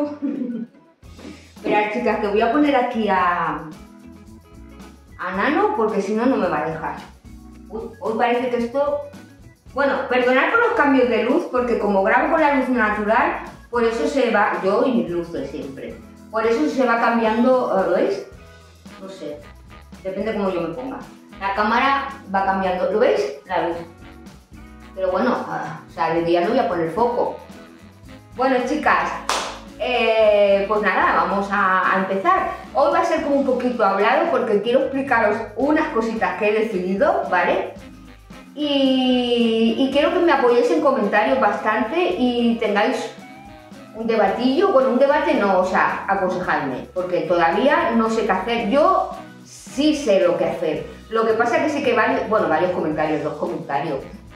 yo. Esperad, chicas, que voy a poner aquí a Nano porque si no, no me va a dejar. Uy, hoy parece que esto... Bueno, perdonad por los cambios de luz porque como grabo con la luz natural, por eso se va... Yo y mi luz de siempre. Por eso se va cambiando, ¿lo veis? No sé, depende cómo yo me ponga. La cámara va cambiando, ¿lo veis? La luz. Pero bueno, o sea, de día no voy a poner foco. Bueno, chicas, pues nada, vamos a empezar. Hoy va a ser como un poquito hablado porque quiero explicaros unas cositas que he decidido, ¿vale? Y quiero que me apoyéis en comentarios bastante y tengáis un debatillo. Bueno, un debate no, o sea, aconsejadme, porque todavía no sé qué hacer. Yo sí sé lo que hacer. Lo que pasa es que sí que varios comentarios, 2 comentarios.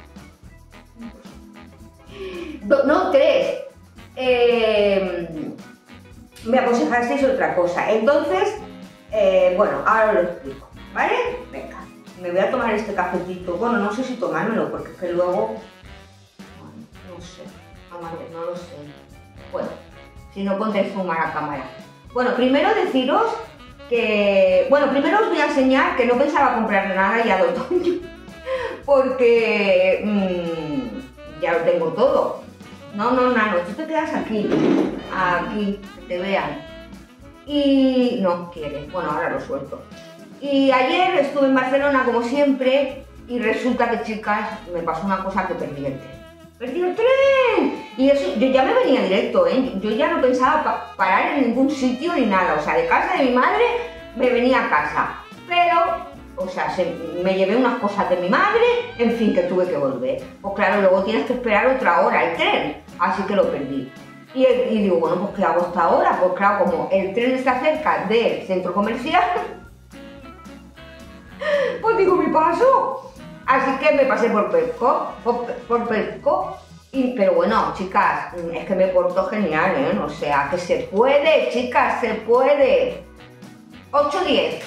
No, 3. Me aconsejasteis otra cosa. Entonces, bueno, ahora lo explico, ¿vale? Venga, me voy a tomar este cafetito. Bueno, no sé si tomármelo, porque es que luego... Bueno, no sé, no lo sé. Bueno, si no pondré zoom a la cámara. Bueno, primero deciros que... Bueno, primero os voy a enseñar que no pensaba comprar nada ya de otoño, porque ya lo tengo todo. No, Nano, tú te quedas aquí, que te vean. Y no quiere, bueno, ahora lo suelto. Y ayer estuve en Barcelona como siempre y resulta que, chicas, me pasó una cosa que perdí el tren. ¡Perdí el tren! Y eso, yo ya me venía directo, ¿eh? Yo ya no pensaba parar en ningún sitio ni nada. O sea, de casa de mi madre me venía a casa. Pero, o sea, me llevé unas cosas de mi madre, en fin, que tuve que volver. Pues claro, luego tienes que esperar otra hora el tren, así que lo perdí. Y digo, bueno, pues ¿qué hago hasta ahora? Pues claro, como el tren está cerca del centro comercial, pues digo, me paso. Así que me pasé por Pepco, pero bueno, chicas, es que me porto genial, ¿eh? O sea, que se puede, chicas, se puede. 8-10,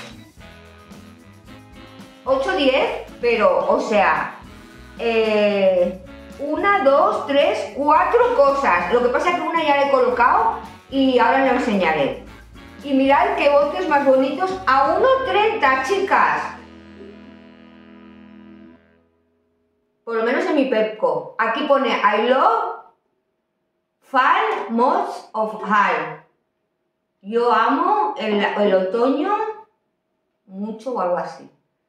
pero, o sea, 1, 2, 3, 4 cosas. Lo que pasa es que una ya la he colocado y ahora la enseñaré. Y mirad qué botes más bonitos a 1,30, chicas. Por lo menos en mi Pepco. Aquí pone I love fall months of high. Yo amo el otoño mucho o algo así.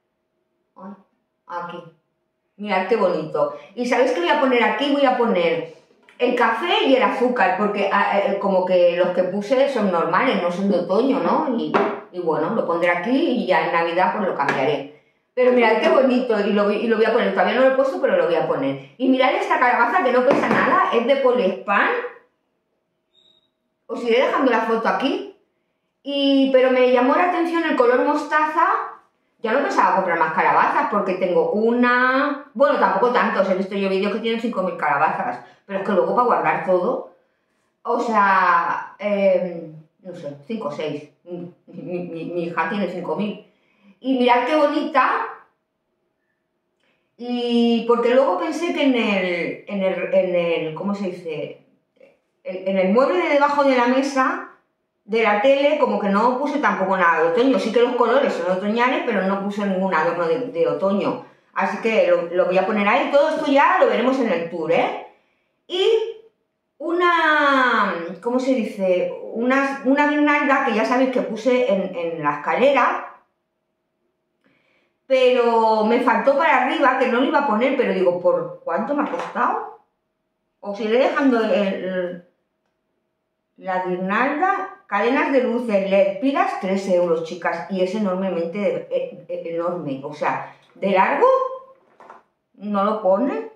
Aquí. Mirad qué bonito. Y ¿sabéis qué voy a poner aquí? Voy a poner el café y el azúcar, porque como que los que puse son normales, no son de otoño, ¿no? Y bueno, lo pondré aquí y ya en Navidad pues lo cambiaré. Pero mirad qué bonito, y lo voy a poner. Todavía no lo he puesto, pero lo voy a poner. Y mirad esta calabaza que no pesa nada, es de Poliespan. Os iré dejando la foto aquí. Pero me llamó la atención el color mostaza. Ya no pensaba comprar más calabazas porque tengo una... Bueno, tampoco tantos, he visto yo vídeos que tienen 5.000 calabazas, pero es que luego para guardar todo, o sea, no sé, 5 o 6. Mi hija tiene 5.000. Y mirad qué bonita. Y porque luego pensé que en el ¿cómo se dice? En el mueble de debajo de la mesa de la tele, como que no puse tampoco nada de otoño. Sí que los colores son otoñales, pero no puse ningún adorno de otoño. Así que lo voy a poner ahí. Todo esto ya lo veremos en el tour, ¿eh? Y una, ¿cómo se dice? Una guirnalda que ya sabéis que puse en la escalera, pero me faltó para arriba, que no lo iba a poner, pero digo, ¿por cuánto me ha costado? Os iré dejando la guirnalda. Cadenas de luces LED, pilas, 3 euros, chicas, y es enormemente enorme, o sea, de largo, no lo pone.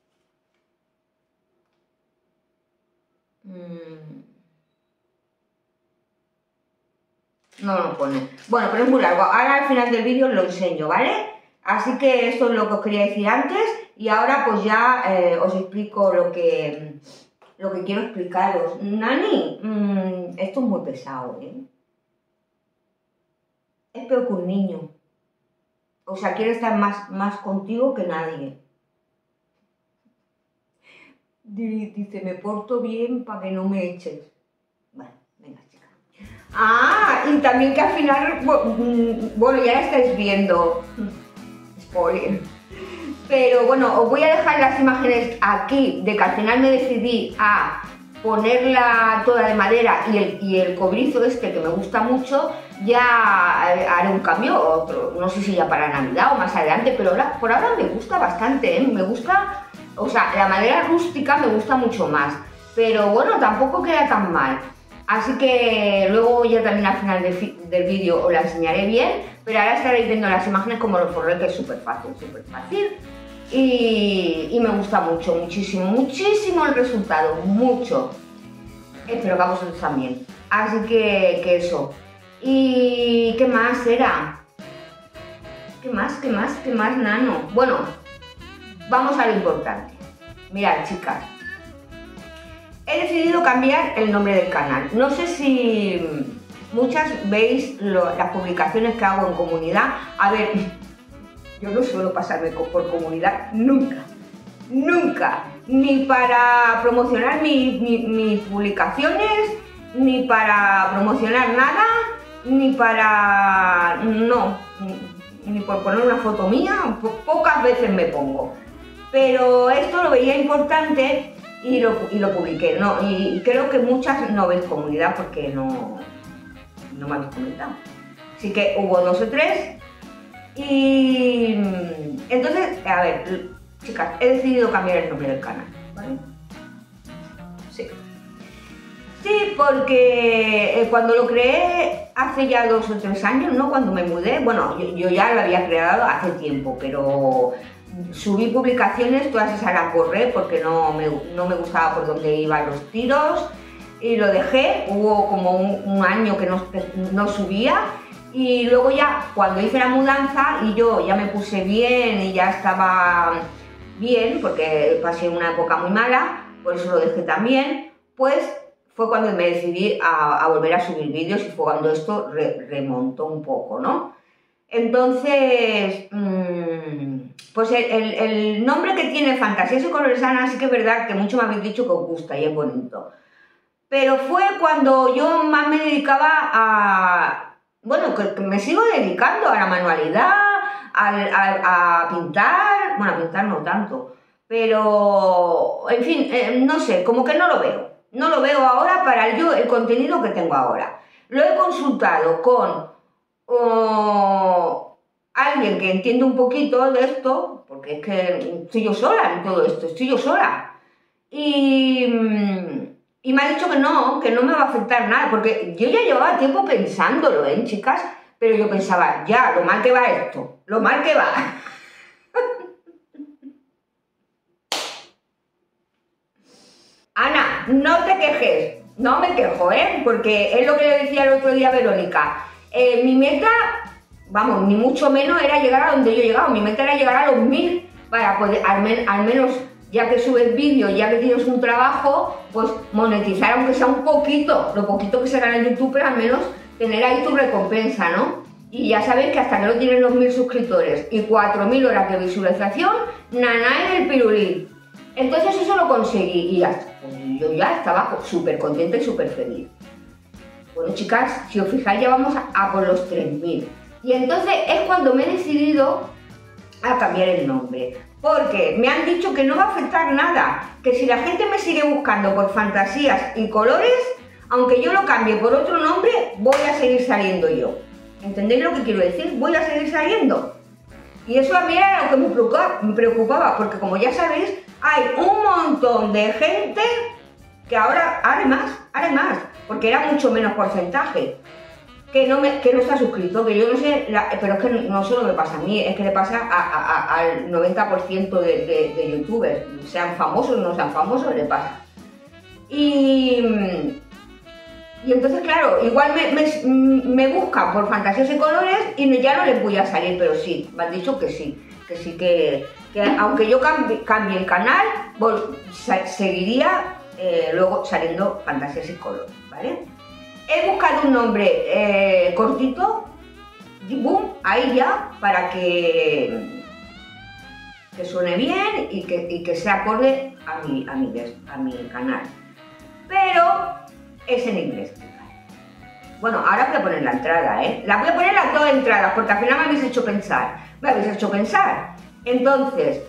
No lo pone. Bueno, pero es muy largo. Ahora al final del vídeo os lo enseño, ¿vale? Así que esto es lo que os quería decir antes, y ahora pues ya os explico lo que quiero explicaros. Nani, esto es muy pesado, ¿eh? Es peor que un niño. O sea, quiere estar más contigo que nadie. Dice, me porto bien para que no me eches. Vale. Venga, chica. Ah, y también que al final, bueno, ya la estáis viendo. Spoiler. Pero bueno, os voy a dejar las imágenes aquí de que al final me decidí a ponerla toda de madera y el cobrizo este que me gusta mucho, ya haré un cambio, otro, no sé si ya para Navidad o más adelante, pero ahora, por ahora me gusta bastante, ¿eh? Me gusta, o sea, la madera rústica me gusta mucho más, pero bueno, tampoco queda tan mal. Así que luego ya también al final del vídeo os la enseñaré bien, pero ahora estaréis viendo las imágenes como lo forré, que es súper fácil, y me gusta mucho, muchísimo el resultado, mucho. Espero que a vosotros también. Así que eso. ¿Y qué más era? ¿Qué más, nano? Bueno, vamos a lo importante. Mirad, chicas. He decidido cambiar el nombre del canal. No sé si muchas veis las publicaciones que hago en comunidad. A ver, yo no suelo pasarme por comunidad nunca. Ni para promocionar mis publicaciones, ni para promocionar nada, ni para... no, ni por poner una foto mía, pocas veces me pongo. Pero esto lo veía importante y lo publiqué, ¿no? Y creo que muchas no veis comunidad porque no me habéis comentado. Así que hubo 2 o 3 y entonces, a ver, chicas, he decidido cambiar el nombre del canal, ¿vale? Sí, porque cuando lo creé hace ya 2 o 3 años, ¿no? Cuando me mudé, bueno, yo ya lo había creado hace tiempo, pero subí publicaciones, todas esas las borré porque no me gustaba por dónde iban los tiros y lo dejé. Hubo como un año que no subía y luego ya cuando hice la mudanza y yo ya me puse bien y ya estaba bien porque pasé una época muy mala, por eso lo dejé también, pues fue cuando me decidí a volver a subir vídeos y fue cuando esto remontó un poco, ¿no? Entonces, pues el nombre que tiene Fantasías y Colores Ana sí que es verdad que mucho me habéis dicho que os gusta y es bonito. Pero fue cuando yo más me dedicaba a... bueno, que me sigo dedicando a la manualidad, a pintar, bueno, a pintar no tanto, pero, en fin, no sé, como que no lo veo. No lo veo ahora para el contenido que tengo ahora. Lo he consultado con alguien que entiende un poquito de esto, porque es que estoy yo sola en todo esto, estoy yo sola. Y me ha dicho que no me va a afectar nada, porque yo ya llevaba tiempo pensándolo, chicas, pero yo pensaba, ya, lo mal que va esto, lo mal que va. Ana, no te quejes, no me quejo, porque es lo que le decía el otro día a Verónica. Mi meta, vamos, ni mucho menos era llegar a donde yo he llegado, mi meta era llegar a los 1000 para poder, al menos, ya que subes vídeos, ya que tienes un trabajo, pues monetizar aunque sea un poquito, lo poquito que se gana en YouTube, pero al menos tener ahí tu recompensa, ¿no? Y ya sabéis que hasta que no tienen los 1000 suscriptores y 4000 horas de visualización, naná en el pirulí. Entonces eso lo conseguí y yo ya estaba súper contenta y súper feliz. Bueno, chicas, si os fijáis ya vamos a por los 3000. Y entonces es cuando me he decidido a cambiar el nombre. Porque me han dicho que no va a afectar nada. Que si la gente me sigue buscando por Fantasías y Colores, aunque yo lo cambie por otro nombre, voy a seguir saliendo yo. ¿Entendéis lo que quiero decir? Voy a seguir saliendo. Y eso a mí era lo que me preocupaba, porque como ya sabéis, hay un montón de gente que ahora haré más, porque era mucho menos porcentaje, que no está suscrito, que yo no sé, pero es que no solo me pasa a mí, es que le pasa al 90% de youtubers, sean famosos o no sean famosos, le pasa. Y entonces, claro, igual me buscan por Fantasías y Colores y ya no les voy a salir, pero sí, me han dicho que sí, que aunque yo cambie el canal, seguiría luego saliendo Fantasías y Colores, ¿vale? He buscado un nombre cortito, y boom, ahí ya, para que suene bien y que sea acorde a mi canal. Pero es en inglés, Bueno, ahora voy a poner la entrada, ¿eh? La voy a poner las dos entradas, porque al final me habéis hecho pensar. Entonces,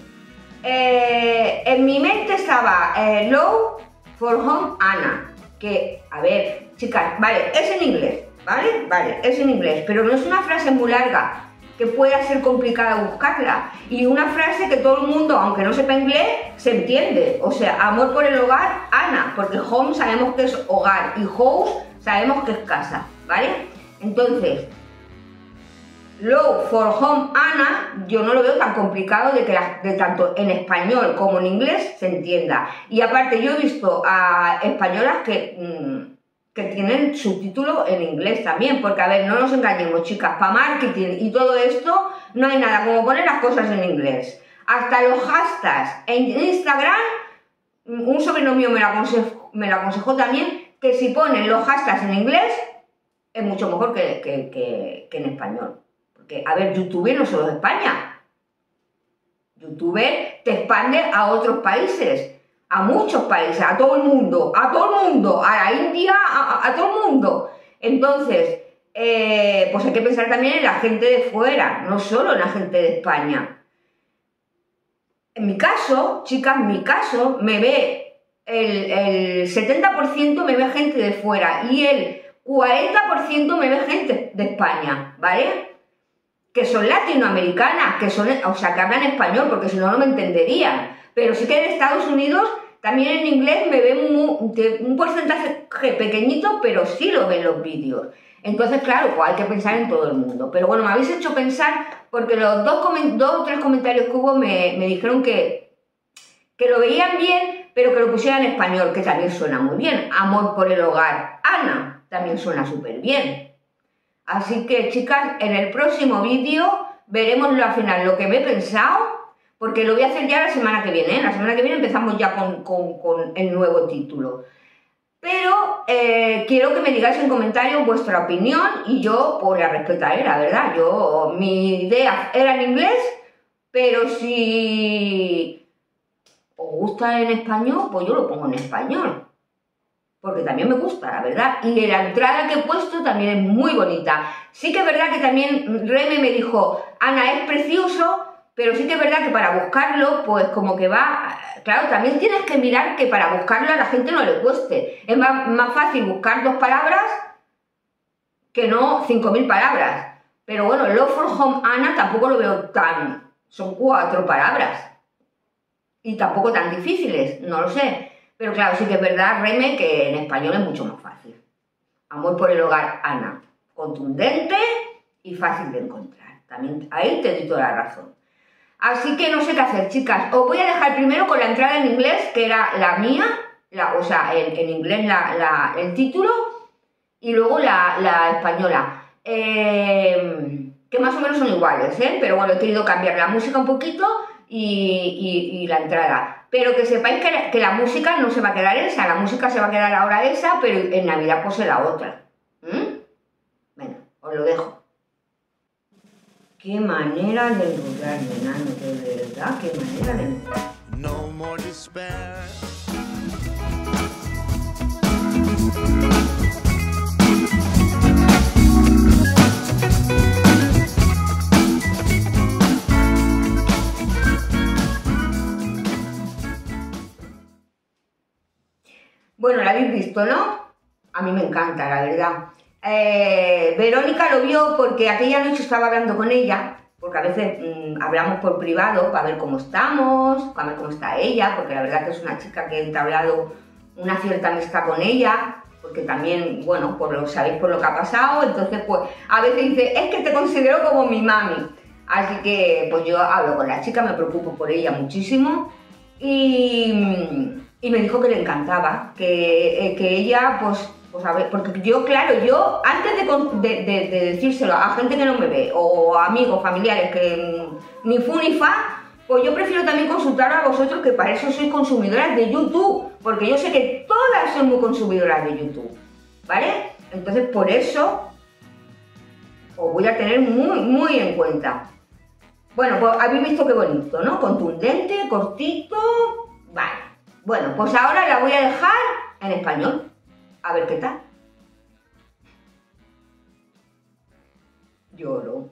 en mi mente estaba Love for Home Anna, que, a ver, chicas, vale, es en inglés, ¿vale? Vale, es en inglés, pero no es una frase muy larga, que pueda ser complicada buscarla, y una frase que todo el mundo, aunque no sepa inglés, se entiende. O sea, amor por el hogar, Ana, porque home sabemos que es hogar y house sabemos que es casa, ¿vale? Entonces, Love for Home Anna, yo no lo veo tan complicado de que tanto en español como en inglés se entienda. Y aparte yo he visto a españolas que tienen subtítulos en inglés también, porque a ver, no nos engañemos, chicas, para marketing y todo esto no hay nada como poner las cosas en inglés. Hasta los hashtags en Instagram, un sobrino mío me lo aconsejó también, que si ponen los hashtags en inglés es mucho mejor que en español. Porque, a ver, YouTube no solo es España. YouTube te expande a otros países, a muchos países, a todo el mundo, a la India, a todo el mundo. Entonces, pues hay que pensar también en la gente de fuera, no solo en la gente de España. En mi caso, chicas, me ve el 70% me ve gente de fuera y el 40% me ve gente de España, ¿vale? Que son latinoamericanas, o sea, que hablan español, porque si no, no me entenderían. Pero sí que en Estados Unidos, también en inglés me ven un porcentaje pequeñito, pero sí lo ven los vídeos. Entonces, claro, pues hay que pensar en todo el mundo. Pero bueno, me habéis hecho pensar, porque los dos o tres comentarios que hubo me dijeron que lo veían bien, pero que lo pusieran en español, que también suena muy bien. Amor por el hogar, Ana, también suena súper bien. Así que, chicas, en el próximo vídeo veremos al final lo que me he pensado, porque lo voy a hacer ya la semana que viene, ¿eh? La semana que viene empezamos ya con el nuevo título. Pero quiero que me digáis en comentarios vuestra opinión y yo pues la respetaré, la verdad. Mi idea era en inglés, pero si os gusta en español, pues yo lo pongo en español. Porque también me gusta, la verdad. Y la entrada que he puesto también es muy bonita. Sí que es verdad que también Reme me dijo, Ana, es precioso, pero sí que es verdad que para buscarlo, pues como que va... Claro, también tienes que mirar que para buscarlo a la gente no le cueste. Es más fácil buscar 2 palabras que no 5.000 palabras. Pero bueno, Love for Home Anna tampoco lo veo tan... Son 4 palabras. Y tampoco tan difíciles, no lo sé. Pero claro, sí que es verdad, Reme, que en español es mucho más fácil. Amor por el hogar, Ana. Contundente y fácil de encontrar. También ahí te doy toda la razón. Así que no sé qué hacer, chicas. Os voy a dejar primero con la entrada en inglés, que era la mía, o sea, en inglés el título, y luego la española. Que más o menos son iguales, ¿eh? Pero bueno, he querido cambiar la música un poquito y la entrada. Pero que sepáis que la música no se va a quedar esa, la música se va a quedar ahora esa, pero en Navidad pues será otra. Venga, os lo dejo. Qué manera de enrollarme, Nano, de verdad, qué manera de enrollarme. No more despair. Bueno, la habéis visto, ¿no? A mí me encanta, la verdad. Verónica lo vio porque aquella noche estaba hablando con ella, porque a veces hablamos por privado para ver cómo estamos, para ver cómo está ella, porque la verdad que es una chica que he entablado una cierta amistad con ella, porque también, bueno, sabéis por lo que ha pasado, entonces pues a veces dice, es que te considero como mi mami. Así que pues yo hablo con la chica, me preocupo por ella muchísimo y me dijo que le encantaba, que ella pues a ver, porque yo, claro, antes de decírselo a gente que no me ve, o amigos, familiares, que ni fu ni fa, pues yo prefiero también consultar a vosotros, que para eso sois consumidoras de YouTube, porque yo sé que todas son muy consumidoras de YouTube, ¿vale? Entonces, por eso os voy a tener muy, muy en cuenta. Bueno, pues habéis visto qué bonito, ¿no? Contundente, cortito, vale. Bueno, pues ahora la voy a dejar en español. A ver qué tal. Lloro.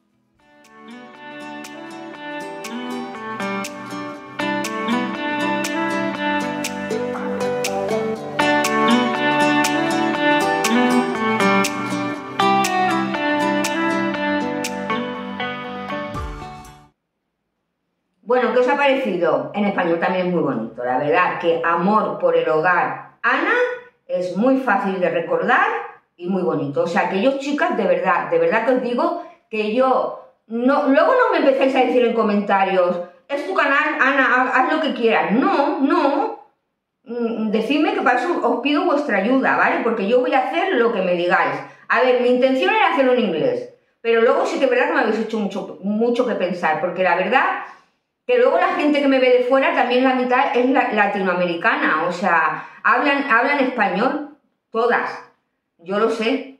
Bueno, ¿qué os ha parecido? En español también es muy bonito. La verdad que Amor por el hogar, Ana, es muy fácil de recordar y muy bonito. O sea, que yo, chicas, de verdad que os digo que yo... no, luego no me empecéis a decir en comentarios, es tu canal, Ana, haz lo que quieras. No. Decidme que para eso os pido vuestra ayuda, ¿vale? Porque yo voy a hacer lo que me digáis. A ver, mi intención era hacerlo en inglés, pero luego sí que es verdad que me habéis hecho mucho que pensar, porque la verdad... que luego la gente que me ve de fuera, también la mitad es latinoamericana, o sea, hablan español, todas, yo lo sé.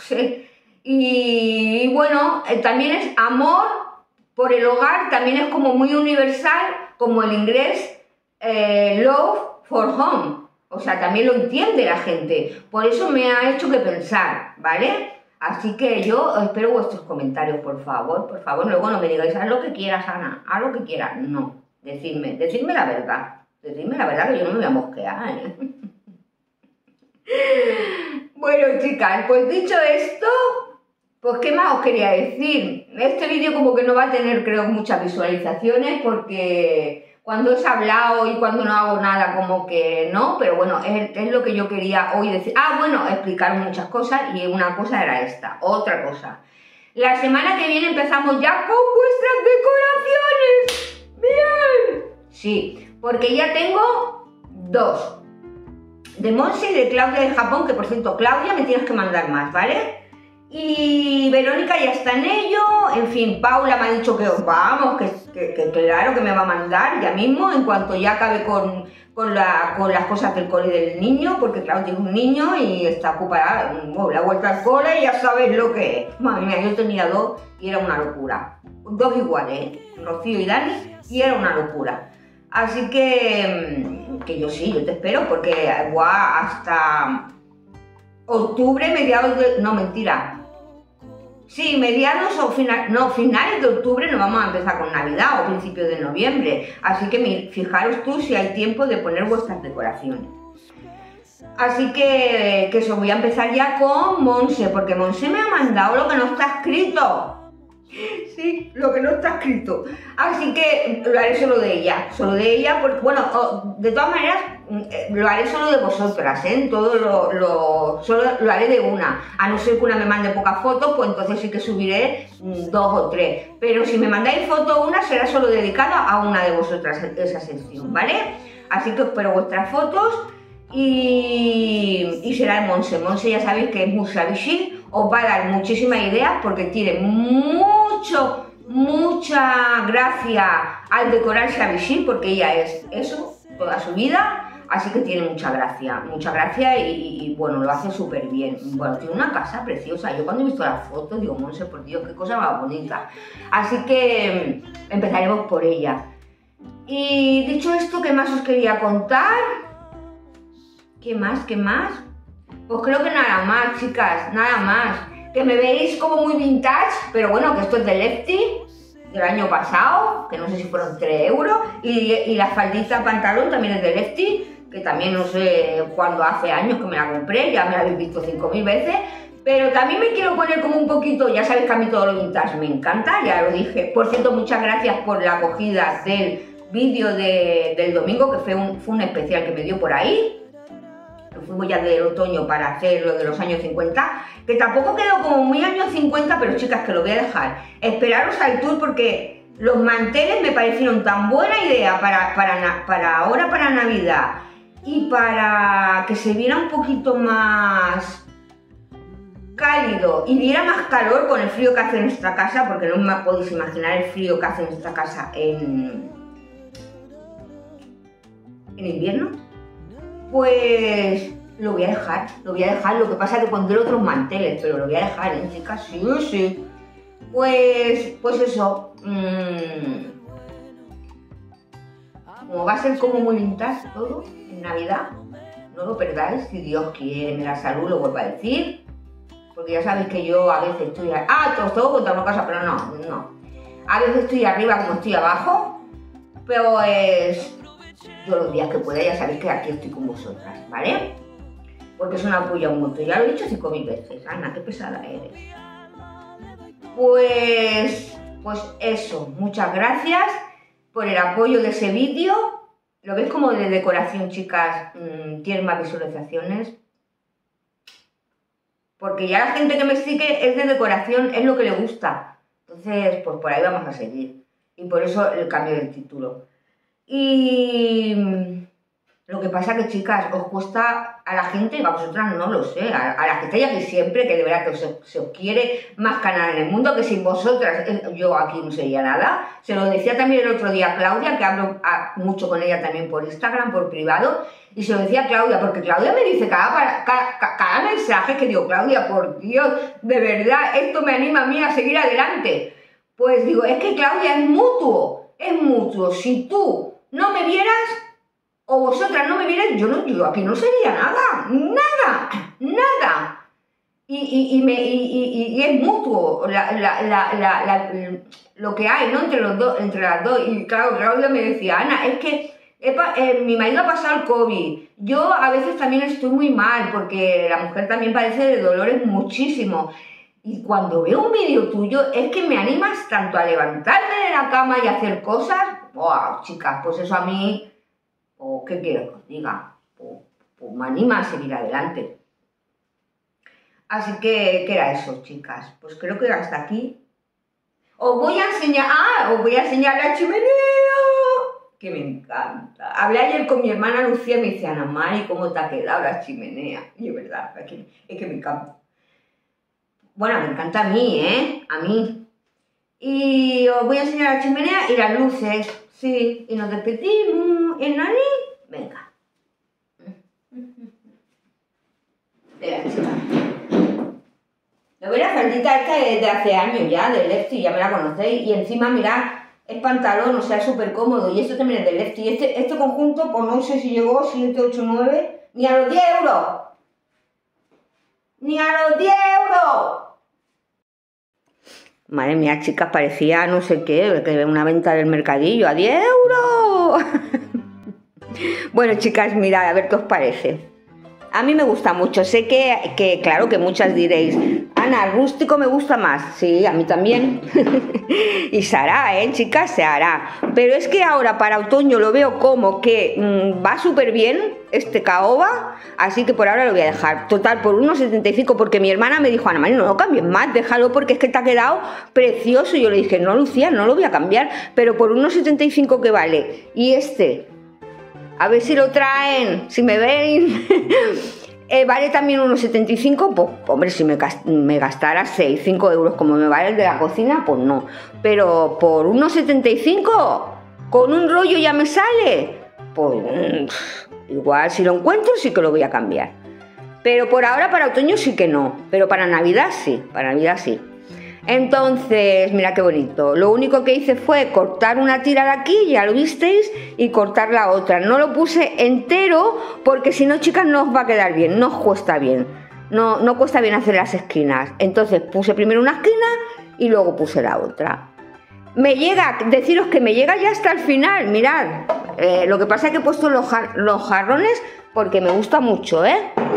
Y bueno, también es amor por el hogar, también es como muy universal, como el inglés, love for home, o sea, también lo entiende la gente, por eso me ha hecho que pensar, ¿vale? Así que yo espero vuestros comentarios, por favor, luego no me digáis, haz lo que quieras, Ana, haz lo que quieras, no, decidme la verdad que yo no me voy a mosquear, ¿eh? Bueno, chicas, pues dicho esto, pues qué más os quería decir, este vídeo como que no va a tener, creo, muchas visualizaciones, porque... cuando os he hablado y cuando no hago nada, como que no, pero bueno, es lo que yo quería hoy decir. Ah, bueno, explicar muchas cosas y una cosa era esta, otra cosa. La semana que viene empezamos ya con vuestras decoraciones. ¡Bien! Sí, porque ya tengo dos. De Monse y de Claudia de Japón, que por cierto, Claudia, me tienes que mandar más, ¿vale? Y Verónica ya está en ello, en fin, Paula me ha dicho que vamos, que claro que me va a mandar ya mismo, en cuanto ya acabe con las cosas del cole del niño, porque claro, tiene un niño y está ocupada, la vuelta al cole y ya sabes lo que es. Madre mía, yo tenía dos y era una locura, dos iguales, Rocío y Dani, y era una locura. Así que yo sí, yo te espero, porque hasta octubre, mediados de... no, mentira. Sí, mediados o finales de octubre nos vamos a empezar con Navidad o principios de noviembre. Así que fijaros tú si hay tiempo de poner vuestras decoraciones. Así que eso, voy a empezar ya con Monse, porque Monse me ha mandado lo que no está escrito. Sí, lo que no está escrito. Así que lo haré solo de ella, porque bueno, de todas maneras lo haré solo de vosotras, ¿eh? Solo lo haré de una, a no ser que una me mande pocas fotos, pues entonces sí que subiré 2 o 3, pero si me mandáis foto una será solo dedicada a una de vosotras esa sección, ¿vale? Así que espero vuestras fotos y será de Monse. Monse ya sabéis que es muy sabichi, os va a dar muchísimas ideas porque tiene mucha gracia al decorar Shabishi, porque ella es eso toda su vida, así que tiene mucha gracia y bueno, lo hace súper bien. Bueno, tiene una casa preciosa. Yo cuando he visto las fotos digo, Monse, por Dios, qué cosa más bonita. Así que empezaremos por ella. Y dicho esto, ¿qué más os quería contar? ¿Qué más? Pues creo que nada más, chicas, nada más. Que me veis como muy vintage, pero bueno, que esto es de Lefty, del año pasado, que no sé si fueron 3 euros, y la faldita pantalón también es de Lefty, que también no sé cuándo, hace años que me la compré, ya me la habéis visto 5000 veces, pero también me quiero poner como un poquito, ya sabéis que a mí todo lo vintage me encanta, ya lo dije. Por cierto, muchas gracias por la acogida del vídeo del domingo, que fue un especial que me dio por ahí. Fuimos ya del otoño para hacer lo de los años 50, que tampoco quedó como muy años 50, pero chicas, que lo voy a dejar. Esperaros al tour, porque los manteles me parecieron tan buena idea para ahora, para Navidad, y para que se viera un poquito más cálido y diera más calor con el frío que hace en nuestra casa, porque no me podéis imaginar el frío que hace en nuestra casa en invierno. Pues lo voy a dejar, lo que pasa es que pondré otros manteles, pero lo voy a dejar, ¿eh, chicas? Sí. Pues eso, como va a ser como muy vintage todo, en Navidad, no lo perdáis, si Dios quiere, me la salud, lo vuelvo a decir, porque ya sabéis que yo a veces estoy... os tengo que contar una cosa, pero no. A veces estoy arriba como estoy abajo, pero yo los días que pueda ya sabéis que aquí estoy con vosotras, ¿vale? Porque es una apoyo un montón, ya lo he dicho 5000 veces. Ana, qué pesada eres. Pues eso, muchas gracias por el apoyo de ese vídeo. ¿Lo veis como de decoración, chicas? Tiene más visualizaciones. Porque ya la gente que me sigue es de decoración, es lo que le gusta. Entonces, pues por ahí vamos a seguir. Y por eso el cambio del título. Y lo que pasa que, chicas, os cuesta a la gente, a vosotras no lo sé, a las que estáis aquí siempre, que de verdad que se os quiere más canal en el mundo, que sin vosotras yo aquí no sería nada. Se lo decía también el otro día a Claudia, que hablo mucho con ella también por Instagram, por privado, y se lo decía a Claudia, porque Claudia me dice cada mensaje que digo, Claudia, por Dios, de verdad, esto me anima a mí a seguir adelante. Pues digo, es que Claudia es mutuo. Si tú no me vieras, o vosotras no me vierais, yo aquí no sería nada. Y es mutuo lo que hay, ¿no? Entre las dos. Y claro, Claudia me decía, Ana, es que mi marido ha pasado el COVID. Yo a veces también estoy muy mal, porque la mujer también padece de dolores muchísimo. Y cuando veo un vídeo tuyo, es que me animas tanto a levantarme de la cama y a hacer cosas. ¡Wow, chicas! Pues eso a mí... ¿qué quiero que os diga? Pues me anima a seguir adelante. Así que, ¿qué era eso, chicas? Pues creo que hasta aquí. Os voy a enseñar la chimenea, que me encanta. Hablé ayer con mi hermana Lucía y me dice, Ana Mari, ¿cómo te ha quedado la chimenea? Y es verdad, es que me encanta. Bueno, me encanta a mí, ¿eh? A mí. Y os voy a enseñar la chimenea y las luces. Sí, y nos despedimos. ¿El nani? Venga. Lo voy a la faldita esta de hace años ya, del Lefty, ya me la conocéis. Y encima, mirad, es pantalón, o sea, es súper cómodo. Y esto también es del Lefty. Este conjunto, pues no sé si llegó 7, 8, 9, ni a los 10 euros. ¡Ni a los 10 euros! Madre mía, chicas, parecía no sé qué, que una venta del mercadillo a 10 euros. Bueno, chicas, mirad, a ver qué os parece. A mí me gusta mucho. Sé que claro, que muchas diréis, Ana, rústico me gusta más. Sí, a mí también. Y se hará, chicas, se hará. Pero es que ahora para otoño lo veo como que va súper bien este caoba, así que por ahora lo voy a dejar. Total, por 1,75, porque mi hermana me dijo, Ana María, no lo cambies más, déjalo porque es que te ha quedado precioso. Y yo le dije, no, Lucía, no lo voy a cambiar, pero por 1,75 que vale. Y a ver si lo traen, si me ven. Vale también 1,75, pues hombre, si me gastara 5 euros como me vale el de la cocina, pues no. Pero por 1,75, con un rollo ya me sale, pues igual si lo encuentro sí que lo voy a cambiar. Pero por ahora para otoño sí que no, pero para Navidad sí, Entonces, mira qué bonito. Lo único que hice fue cortar una tira de aquí, ya lo visteis, y cortar la otra. No lo puse entero porque si no, chicas, no os va a quedar bien, no os cuesta bien. No cuesta bien hacer las esquinas. Entonces puse primero una esquina y luego puse la otra. Deciros que me llega ya hasta el final, mirad. Lo que pasa es que he puesto los jarrones porque me gusta mucho,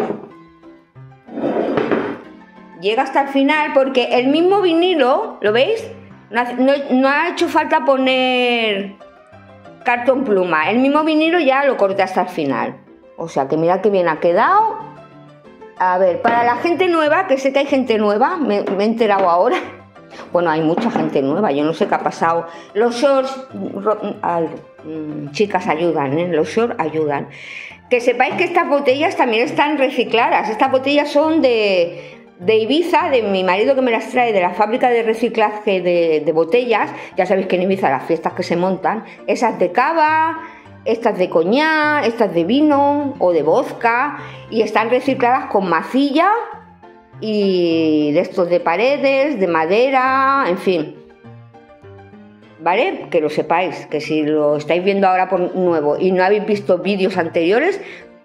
Llega hasta el final porque el mismo vinilo, ¿lo veis? No ha hecho falta poner cartón pluma. El mismo vinilo ya lo corté hasta el final. O sea que mirad qué bien ha quedado. A ver, para la gente nueva, que sé que hay gente nueva, me he enterado ahora. Bueno, hay mucha gente nueva, yo no sé qué ha pasado. Los shorts, chicas, ayudan, los shorts ayudan. Que sepáis que estas botellas también están recicladas. Estas botellas son de Ibiza, de mi marido que me las trae de la fábrica de reciclaje de botellas. Ya sabéis que en Ibiza las fiestas que se montan, esas de cava, estas de coñac, estas de vino o de vodka, y están recicladas con masilla y de estos de paredes, de madera, en fin. ¿Vale? Que lo sepáis, que si lo estáis viendo ahora por nuevo y no habéis visto vídeos anteriores,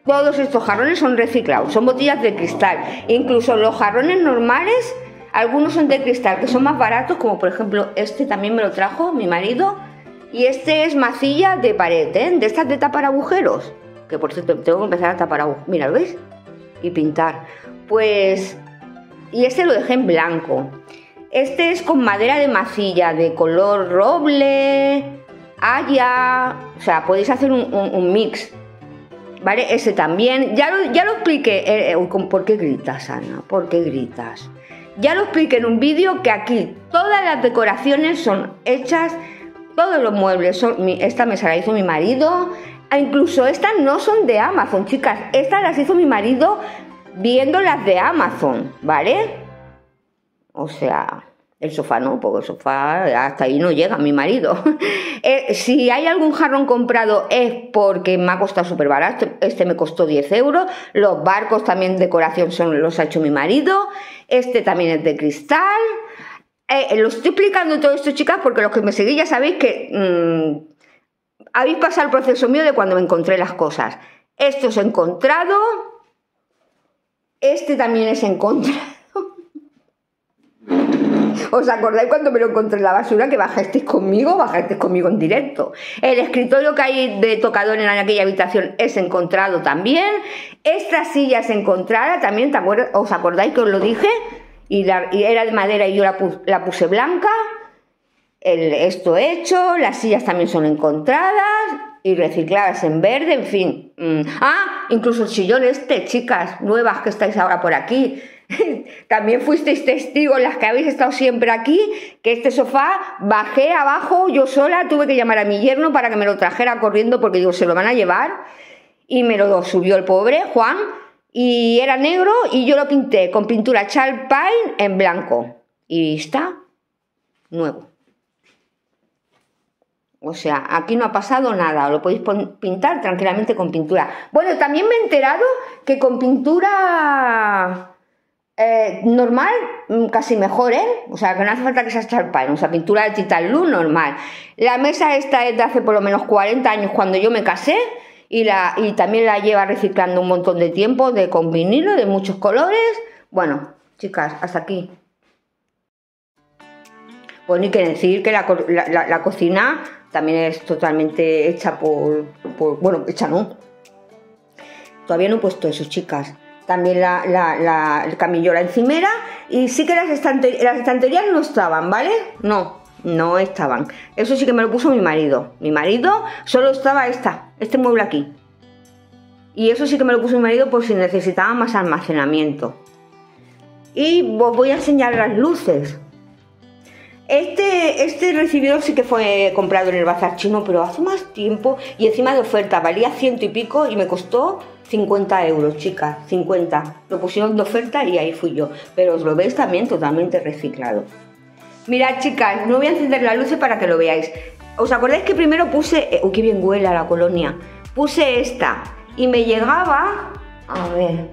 Todos estos jarrones son reciclados, son botellas de cristal. Incluso los jarrones normales, algunos son de cristal, que son más baratos, como por ejemplo este también me lo trajo mi marido. Y este es masilla de pared, ¿eh? De estas de tapar agujeros. Que por cierto tengo que empezar a tapar agujeros. Mira, ¿lo ves? Y pintar. Pues... Y este lo dejé en blanco. Este es con madera de masilla, de color roble, haya... O sea, podéis hacer un mix. ¿Vale? Ese también. Ya lo expliqué. ¿Por qué gritas, Ana? ¿Por qué gritas? Ya lo expliqué en un vídeo que aquí todas las decoraciones son hechas... Todos los muebles son... Esta mesa la hizo mi marido. Incluso estas no son de Amazon, chicas. Estas las hizo mi marido viendo las de Amazon, ¿vale? O sea, el sofá no, porque el sofá hasta ahí no llega mi marido. Si hay algún jarrón comprado es porque me ha costado súper barato. Este me costó 10 euros. Los barcos también decoración los ha hecho mi marido. Este también es de cristal. Lo estoy explicando todo esto, chicas, porque los que me seguís ya sabéis que habéis pasado el proceso mío de cuando me encontré las cosas. Esto es encontrado. Este también es encontrado. ¿Os acordáis cuando me lo encontré en la basura que bajasteis conmigo en directo? El escritorio que hay de tocador en aquella habitación es encontrado también. Esta silla es encontrada también, ¿os acordáis que os lo dije? Y era de madera y yo la puse blanca. Esto hecho, las sillas también son encontradas y recicladas en verde, en fin. Incluso el sillón este, chicas, nuevas que estáis ahora por aquí. También fuisteis testigos, las que habéis estado siempre aquí, que este sofá bajé abajo yo sola, tuve que llamar a mi yerno para que me lo trajera corriendo porque digo, se lo van a llevar. Y me lo subió el pobre Juan. Y era negro y yo lo pinté con pintura Chalk Paint en blanco. Y está nuevo. O sea, aquí no ha pasado nada. Lo podéis pintar tranquilamente con pintura. Bueno, también me he enterado que con pintura normal casi mejor, ¿eh? O sea, que no hace falta que sea Chalk Paint. O sea, pintura de Titan Blue normal. La mesa esta es de hace por lo menos 40 años cuando yo me casé. Y también la lleva reciclando un montón de tiempo, con vinilo, de muchos colores. Bueno, chicas, hasta aquí. Pues ni que decir que la cocina también es totalmente hecha bueno, hecha no. Todavía no he puesto eso, chicas. También el camillo, la encimera. Y sí que las estanterías no estaban, ¿vale? No estaban. Eso sí que me lo puso mi marido. Mi marido solo estaba este mueble aquí. Y eso sí que me lo puso mi marido por si necesitaba más almacenamiento. Y os voy a enseñar las luces. Este recibidor sí que fue comprado en el bazar chino, pero hace más tiempo y encima de oferta. Valía 100 y pico y me costó 50 euros, chicas. 50. Lo pusieron de oferta y ahí fui yo. Pero os lo veis también totalmente reciclado. Mirad, chicas, no voy a encender las luces para que lo veáis. ¿Os acordáis que primero puse... uy, qué bien huele a la colonia! Puse esta y me llegaba... A ver...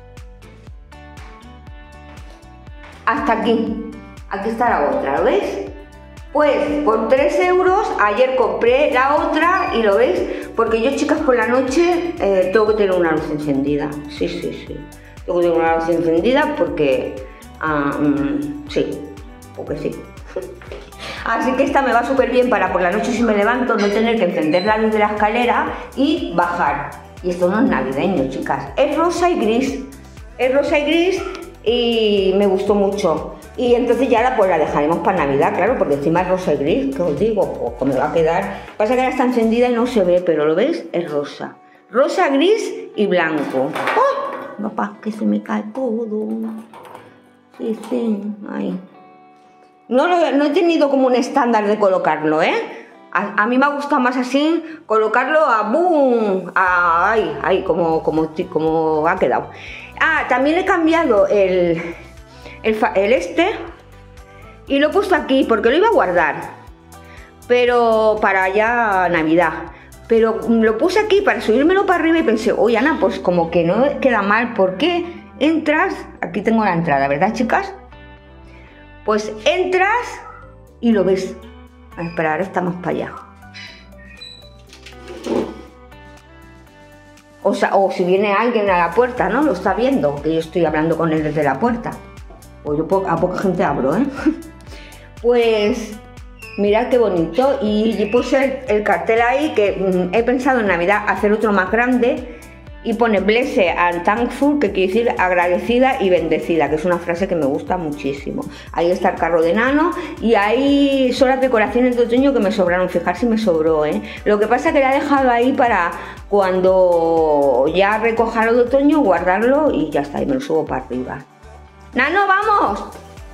Hasta aquí. Aquí está la otra, ¿lo veis? Pues por 3 euros ayer compré la otra y lo veis, porque yo, chicas, por la noche tengo que tener una luz encendida. Sí. Tengo que tener una luz encendida porque... sí. Porque sí. Así que esta me va súper bien para por la noche, si me levanto, no tener que encender la luz de la escalera y bajar. Y esto no es navideño, chicas. Es rosa y gris. Es rosa y gris y me gustó mucho. Y entonces ya la dejaremos para Navidad, claro, porque encima es rosa y gris, que os digo, pues me va a quedar. Pasa que ahora está encendida y no se ve, pero ¿lo veis? Es rosa. Rosa, gris y blanco. ¡Oh! Papá, que se me cae todo. Sí, ahí. No he tenido como un estándar de colocarlo, ¿eh? A mí me gusta más así, colocarlo a boom, ahí, como ha quedado. También he cambiado el y lo he puesto aquí porque lo iba a guardar, pero para ya Navidad. Pero lo puse aquí para subírmelo para arriba y pensé, oye, Ana, pues como que no queda mal, porque entras, aquí tengo la entrada, ¿verdad, chicas? Pues entras y lo ves. A esperar, está más para allá. O si viene alguien a la puerta, ¿no? Lo está viendo, que yo estoy hablando con él desde la puerta. Pues yo a poca gente hablo, ¿eh? Pues mirad qué bonito. Y puse el cartel ahí, que he pensado en Navidad hacer otro más grande. Y pone Blessed and Thankful, que quiere decir agradecida y bendecida, que es una frase que me gusta muchísimo. Ahí está el carro de Nano y ahí son las decoraciones de otoño que me sobraron. Fijar si me sobró, ¿eh? Lo que pasa es que la he dejado ahí para cuando ya recoja lo de otoño, guardarlo y ya está, y me lo subo para arriba. ¡Nano, vamos!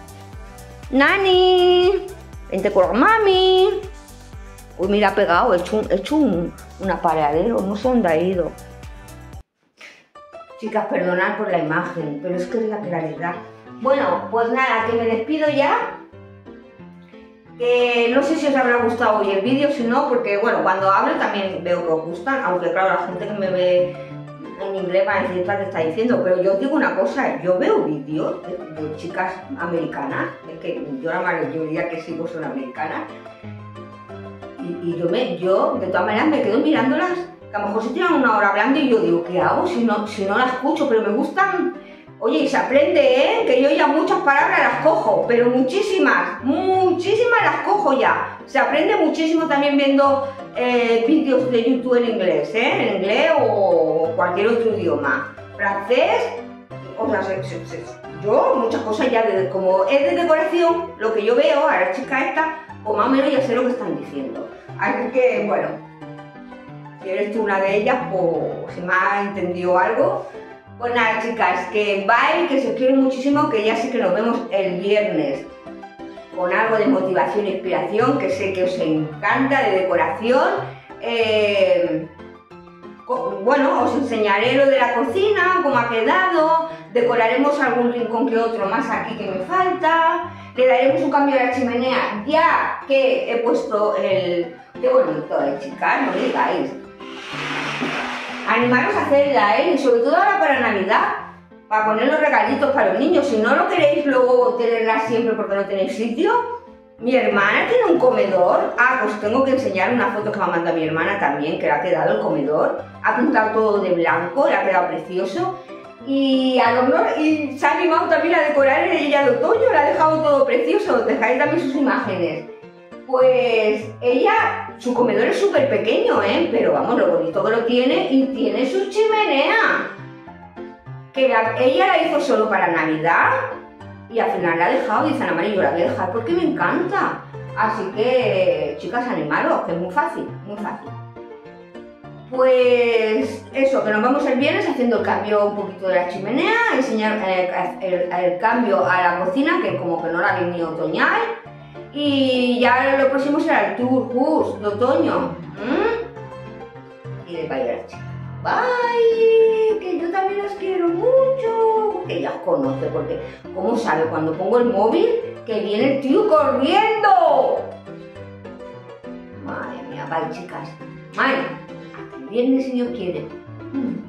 ¡Nani! ¡Vente con mami! Uy, mira, ha pegado, he hecho un apareadero, no sé dónde ha ido. Chicas, perdonad por la imagen, pero es que es la claridad. Bueno, pues nada, que me despido ya. Que no sé si os habrá gustado hoy el vídeo, si no, porque bueno, cuando hablo también veo que os gustan, aunque claro, la gente que me ve en inglés va a decir qué está diciendo, pero yo os digo una cosa, yo veo vídeos de chicas americanas, es que yo la mayoría que sigo son americanas, y yo de todas maneras me quedo mirándolas. Que a lo mejor se tiran una hora hablando y yo digo, ¿qué hago si no la escucho? Pero me gustan. Oye, y se aprende, ¿eh? Que yo ya muchas palabras las cojo, pero muchísimas las cojo ya. Se aprende muchísimo también viendo vídeos de YouTube en inglés, ¿eh? En inglés o cualquier otro idioma. Francés, o sea, yo muchas cosas ya, como es de decoración, lo que yo veo a la chica esta, pues más o menos ya sé lo que están diciendo. Así que, bueno. Si eres tú una de ellas, pues si me has entendido algo. Pues nada, chicas, que bye, que os quiero muchísimo, que ya sé que nos vemos el viernes con algo de motivación e inspiración, que sé que os encanta, de decoración. Bueno, os enseñaré lo de la cocina, cómo ha quedado, decoraremos algún rincón que otro más aquí que me falta, le daremos un cambio a la chimenea ya que he puesto el... ¡Qué bonito, chicas! No digáis. Animaros a hacerla, y sobre todo ahora para Navidad, para poner los regalitos para los niños. Si no lo queréis luego tenerla siempre porque no tenéis sitio. Mi hermana tiene un comedor. Pues tengo que enseñar una foto que me ha mandado mi hermana también, que le ha quedado el comedor. Ha pintado todo de blanco, le ha quedado precioso. Y se ha animado también a decorar ella de otoño, le ha dejado todo precioso. Dejáis también sus imágenes. Pues ella, su comedor es súper pequeño, pero vamos, lo bonito que lo tiene, y tiene su chimenea. Que ella la hizo solo para Navidad y al final la ha dejado, dice Ana María, yo la voy a dejar porque me encanta. Así que, chicas, animaros, que es muy fácil, muy fácil. Pues eso, que nos vamos el viernes haciendo el cambio un poquito de la chimenea, enseñar el cambio a la cocina, que como que no la vi ni otoñal. Y ya lo próximo será el tour de otoño. Y de bailar, chicas. Bye, que yo también os quiero mucho. Que ya os conoce, porque ¿cómo sabe cuando pongo el móvil que viene el tío corriendo? Madre mía, bye, chicas. Bye, hasta el viernes si Dios quiere.